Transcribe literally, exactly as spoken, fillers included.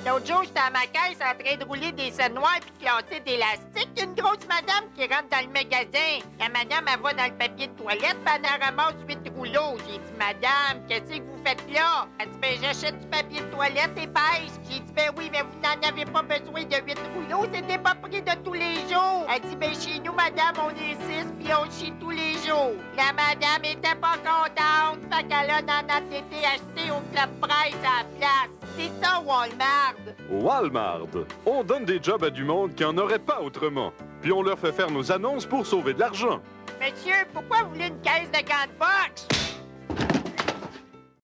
L'autre jour, j'étais à ma caisse en train de rouler des scènes noires puis de classer d'élastique. Une grosse madame qui rentre dans le magasin. La madame, elle va dans le papier de toilette puis elle en ramasse huit rouleaux. J'ai dit, madame, qu'est-ce que vous faites là? Elle dit, ben, j'achète du papier de toilette épaisse. J'ai dit, ben oui, mais vous n'en avez pas besoin de huit rouleaux. C'était pas pris de tous les jours. Elle dit, ben, chez nous, madame, on est six puis on chie tous les jours. La madame était pas contente. Fait qu'elle a en a été acheté au club presse à la place. C'est ça, Walmart. Walmart. On donne des jobs à du monde qui en aurait pas autrement. Puis on leur fait faire nos annonces pour sauver de l'argent. Monsieur, pourquoi vous voulez une caisse de gants de boxe?